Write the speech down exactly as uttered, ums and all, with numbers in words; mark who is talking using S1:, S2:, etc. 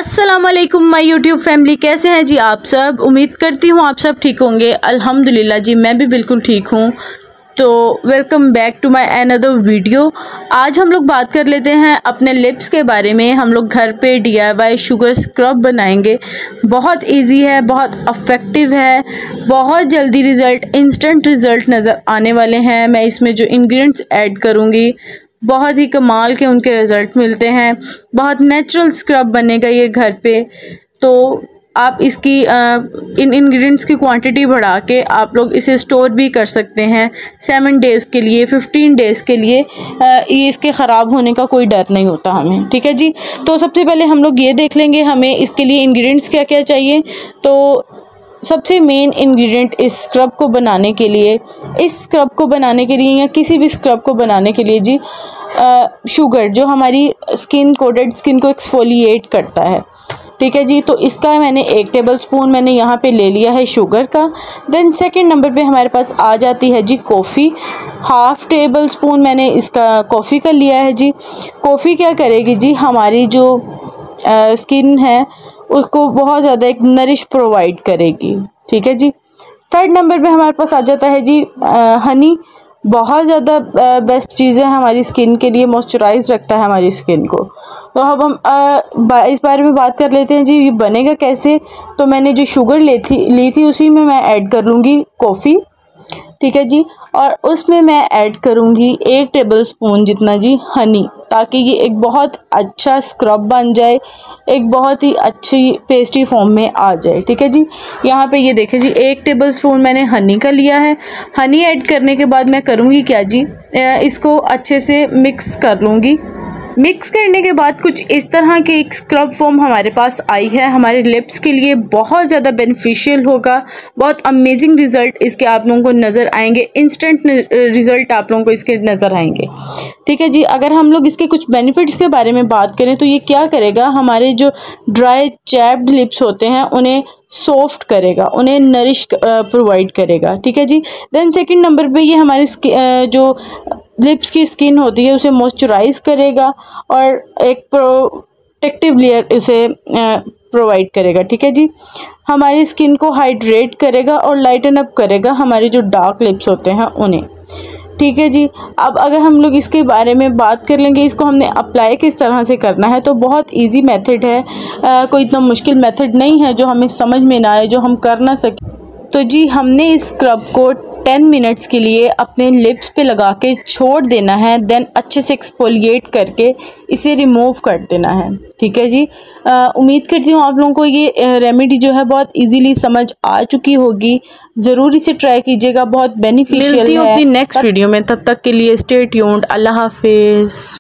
S1: अस्सलामुअलैकुम my YouTube family, कैसे हैं जी आप सब। उम्मीद करती हूँ आप सब ठीक होंगे। अल्हम्दुलिल्लाह जी, मैं भी बिल्कुल ठीक हूँ। तो welcome back to my another video. आज हम लोग बात कर लेते हैं अपने लिप्स के बारे में। हम लोग घर पे D I Y sugar scrub बनाएंगे। बहुत इजी है, बहुत अफेक्टिव है, बहुत जल्दी रिज़ल्ट, इंस्टेंट रिज़ल्ट नज़र आने वाले हैं। मैं इसमें जो इंग्रेडिएंट्स ऐड करूँगी बहुत ही कमाल के उनके रिज़ल्ट मिलते हैं। बहुत नेचुरल स्क्रब बनेगा ये घर पे। तो आप इसकी आ, इन इंग्रेडिएंट्स की क्वांटिटी बढ़ा के आप लोग इसे स्टोर भी कर सकते हैं सेवन डेज़ के लिए, फिफ्टीन डेज़ के लिए। आ, ये इसके ख़राब होने का कोई डर नहीं होता हमें, ठीक है जी। तो सबसे पहले हम लोग ये देख लेंगे हमें इसके लिए इंग्रेडिएंट्स क्या क्या चाहिए। तो सबसे मेन इंग्रेडिएंट इस स्क्रब को बनाने के लिए इस स्क्रब को बनाने के लिए या किसी भी स्क्रब को बनाने के लिए जी आ, शुगर, जो हमारी स्किन को, डेड स्किन को एक्सफोलिएट करता है, ठीक है जी। तो इसका मैंने एक टेबल स्पून मैंने यहाँ पे ले लिया है शुगर का। देन सेकंड नंबर पे हमारे पास आ जाती है जी कॉफ़ी। हाफ़ टेबल स्पून मैंने इसका कॉफ़ी का लिया है जी। कॉफ़ी क्या करेगी जी, हमारी जो आ, स्किन है उसको बहुत ज़्यादा एक नरिश प्रोवाइड करेगी, ठीक है जी। थर्ड नंबर पे हमारे पास आ जाता है जी आ, हनी। बहुत ज़्यादा बेस्ट चीज़ है हमारी स्किन के लिए, मॉइस्चराइज रखता है हमारी स्किन को। तो अब हम आ, बा, इस बारे में बात कर लेते हैं जी, ये बनेगा कैसे। तो मैंने जो शुगर ली थी ली थी उसी में मैं ऐड कर लूँगी कॉफ़ी, ठीक है जी। और उसमें मैं ऐड करूँगी एक टेबल स्पून जितना जी हनी, ताकि ये एक बहुत अच्छा स्क्रब बन जाए, एक बहुत ही अच्छी पेस्टी फॉर्म में आ जाए, ठीक है जी। यहाँ पे ये देखें जी, एक टेबल स्पून मैंने हनी का लिया है। हनी ऐड करने के बाद मैं करूँगी क्या जी, इसको अच्छे से मिक्स कर लूँगी। मिक्स करने के बाद कुछ इस तरह की एक स्क्रब फॉर्म हमारे पास आई है। हमारे लिप्स के लिए बहुत ज़्यादा बेनिफिशियल होगा। बहुत अमेजिंग रिज़ल्ट इसके आप लोगों को नज़र आएंगे, इंस्टेंट रिज़ल्ट आप लोगों को इसके नज़र आएंगे, ठीक है जी। अगर हम लोग इसके कुछ बेनिफिट्स के बारे में बात करें तो ये क्या करेगा, हमारे जो ड्राई चैप्ड लिप्स होते हैं उन्हें सॉफ्ट करेगा, उन्हें नरिश प्रोवाइड करेगा, ठीक है जी। देन सेकंड नंबर पे ये हमारी जो लिप्स की स्किन होती है उसे मॉइस्चराइज करेगा और एक प्रोटेक्टिव लेयर उसे प्रोवाइड करेगा, ठीक है जी। हमारी स्किन को हाइड्रेट करेगा और लाइटन अप करेगा हमारे जो डार्क लिप्स होते हैं उन्हें, ठीक है जी। अब अगर हम लोग इसके बारे में बात कर लेंगे, इसको हमने अप्लाई किस तरह से करना है, तो बहुत इजी मेथड है। आ, कोई इतना मुश्किल मेथड नहीं है जो हमें समझ में ना आए, जो हम कर ना सकें। तो जी हमने इस स्क्रब को टेन मिनट्स के लिए अपने लिप्स पे लगा के छोड़ देना है। देन अच्छे से एक्सफोलिएट करके इसे रिमूव कर देना है, ठीक है जी। उम्मीद करती हूँ आप लोगों को ये रेमेडी जो है बहुत इजीली समझ आ चुकी होगी। ज़रूर इसे ट्राई कीजिएगा, बहुत बेनिफिशियल है। मिलती हूँ अपनी नेक्स्ट वीडियो में, तब तक के लिए स्टे ट्यून्ड। अल्लाह हाफिज़।